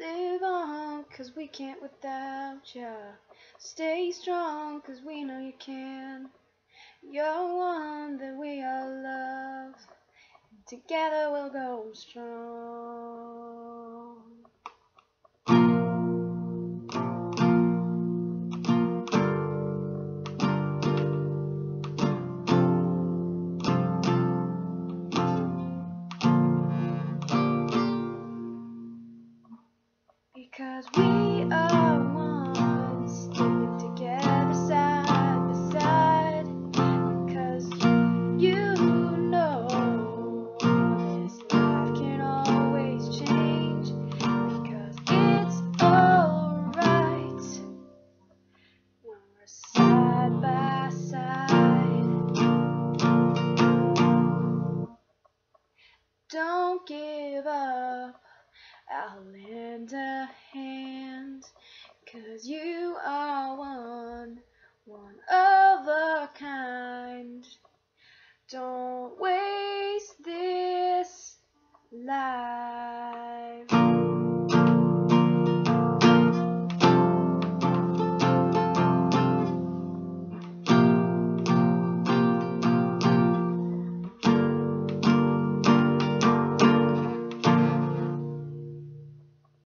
Live on, 'cause we can't without ya. Stay strong, 'cause we know you can. You're one that we all love. Together we'll go strong. Because we are one, sticking together side by side. Because you know this life can always change. Because it's alright when we're side by side. Don't give up, I'll lend a hand. 'Cause you are one of a kind. Don't waste this life.